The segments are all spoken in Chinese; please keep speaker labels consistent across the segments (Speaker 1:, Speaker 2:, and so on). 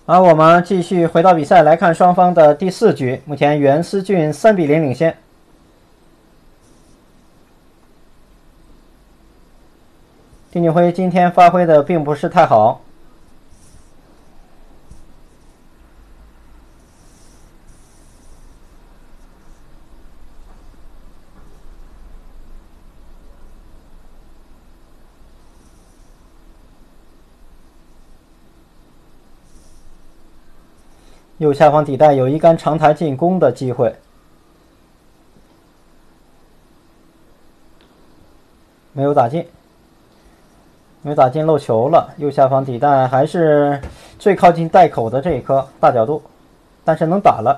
Speaker 1: 好，我们继续回到比赛来看双方的第四局。目前袁思俊3-0领先。丁俊晖今天发挥的并不是太好。右下方底带有一杆长台进攻的机会，没有打进，没有打进漏球了。右下方底带还是最靠近袋口的这一颗大角度，但是能打了。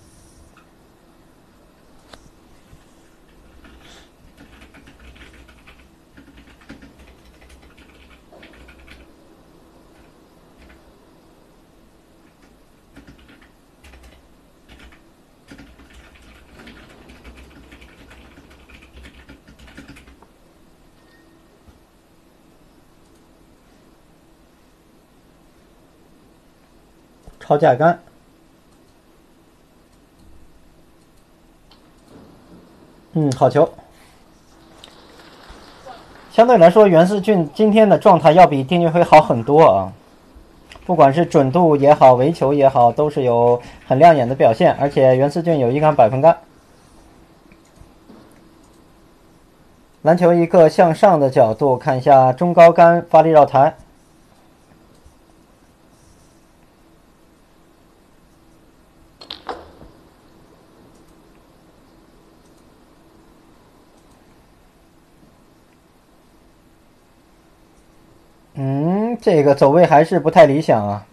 Speaker 1: 抄架杆，好球。相对来说，袁思俊今天的状态要比丁俊晖好很多啊，不管是准度也好，围球也好，都是有很亮眼的表现。而且袁思俊有一杆100分杆，篮球一个向上的角度，看一下中高杆发力绕台。这个走位还是不太理想啊。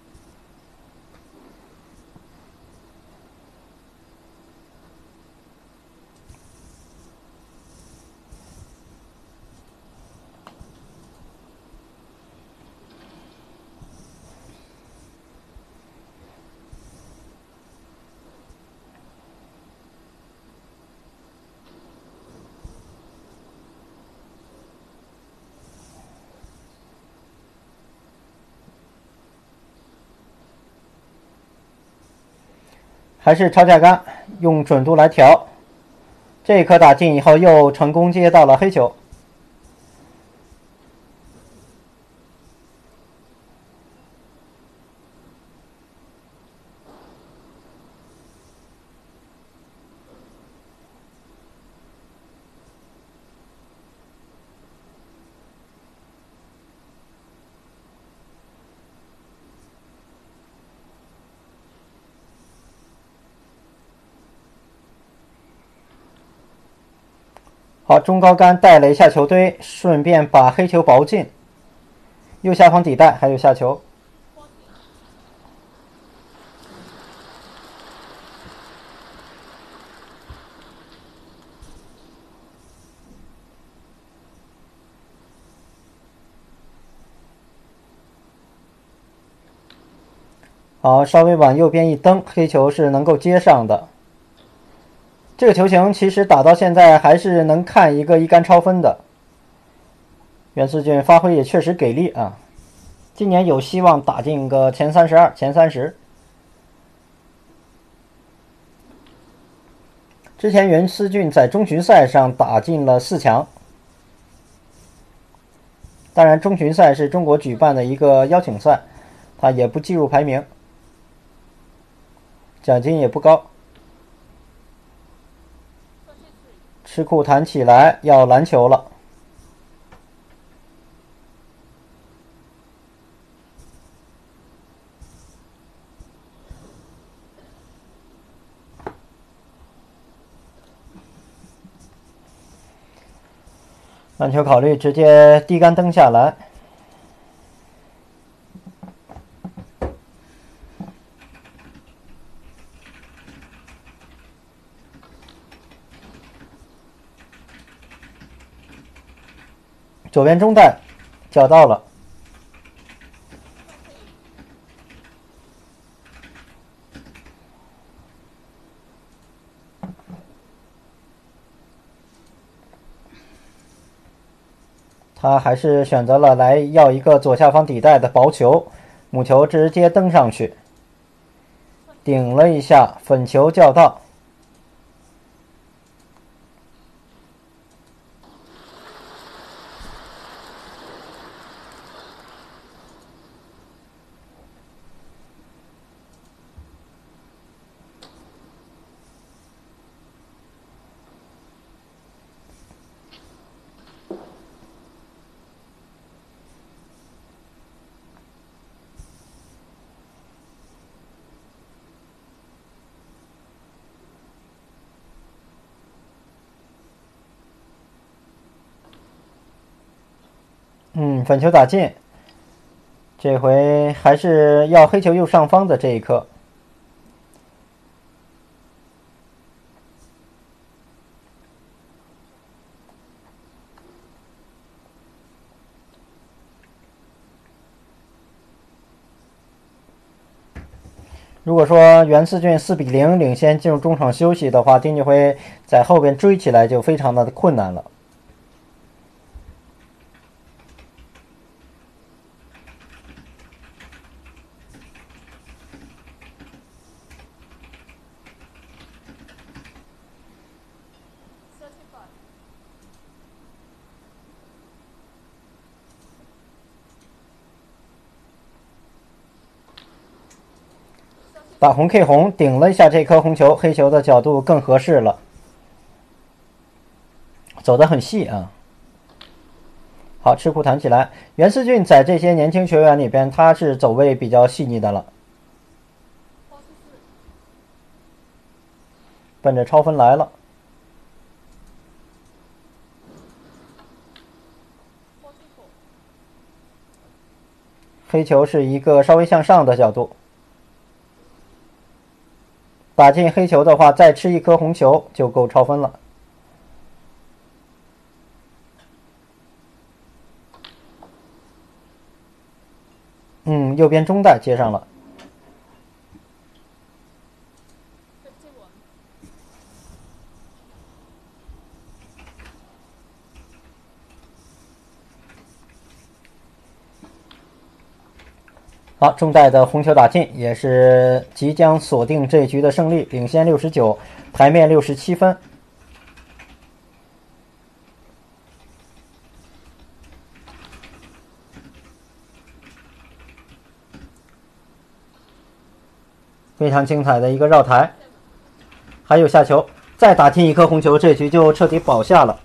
Speaker 1: 还是抄架杆，用准度来调。这一颗打进以后，又成功接到了黑球。好，中高杆带了一下球堆，顺便把黑球薄进。右下方底带还有下球。好，稍微往右边一蹬，黑球是能够接上的。这个球型其实打到现在还是能看一个一杆超分的。袁思俊发挥也确实给力啊，今年有希望打进个前32、前30。之前袁思俊在中巡赛上打进了4强，当然中巡赛是中国举办的一个邀请赛，他也不计入排名，奖金也不高。吃库弹起来，要篮球了。篮球考虑直接低杆蹬下来。左边中带缴到了。他还是选择了来要一个左下方底带的薄球， 母球直接登上去，顶了一下，粉球叫到。粉球打进，这回还是要黑球右上方的这一颗。如果说袁思俊4-0领先进入中场休息的话，丁俊晖在后边追起来就非常的困难了。打红 K 红顶了一下这颗红球，黑球的角度更合适了，走得很细啊。好，吃库弹起来。袁思俊在这些年轻球员里边，他是走位比较细腻的了，奔着超分来了。黑球是一个稍微向上的角度。打进黑球的话，再吃一颗红球就够超分了。右边中带接上了。好，中带的红球打进，也是即将锁定这一局的胜利，领先69，台面67分。非常精彩的一个绕台，还有下球，再打进一颗红球，这局就彻底保下了。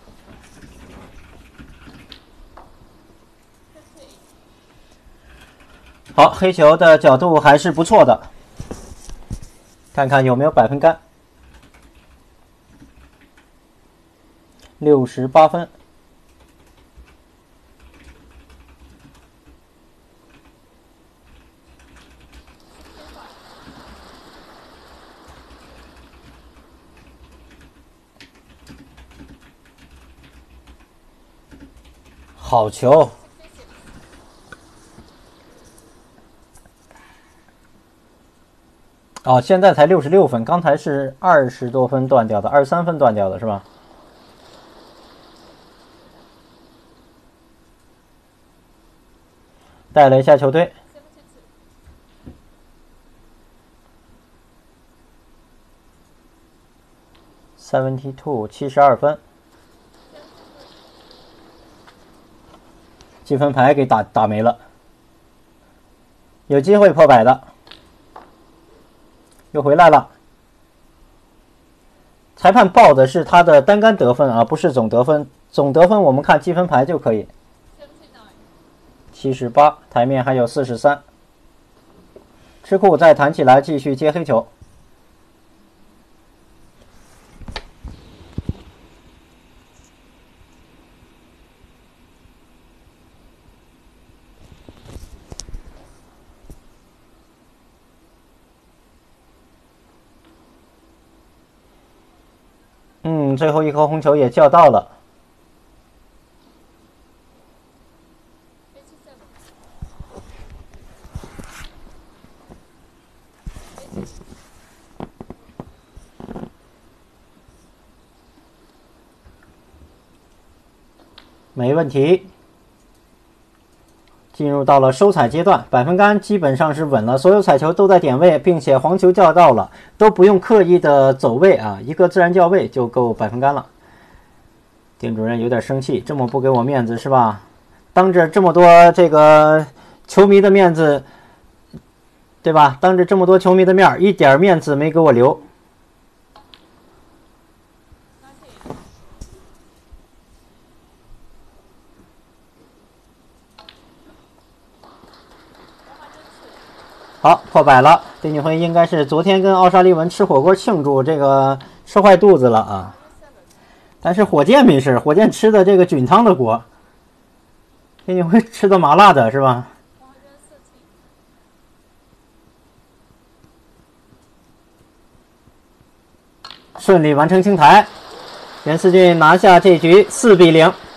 Speaker 1: 好，黑球的角度还是不错的，看看有没有百分杆。68分。好球！哦，现在才66分，刚才是20多分断掉的，23分断掉的是吧？带了一下球队。72分，积分牌给打没了，有机会破百的，又回来了。裁判报的是他的单杆得分啊，不是总得分。总得分我们看积分牌就可以。78，台面还有43。吃库再弹起来，继续接黑球。最后一颗红球也叫到了。没问题。 进入到了收彩阶段，百分杆基本上是稳了，所有彩球都在点位，并且黄球叫到了，都不用刻意的走位啊，一个自然叫位就够百分杆了。店主任有点生气，这么不给我面子是吧？当着这么多这个球迷的面子，对吧？当着这么多球迷的面，一点面子没给我留。好，破百了。丁俊晖应该是昨天跟奥沙利文吃火锅庆祝，这个吃坏肚子了啊。但是火箭没事，火箭吃的这个菌汤的锅，丁俊晖吃的麻辣的是吧？顺利完成清台，袁思俊拿下这局4比0。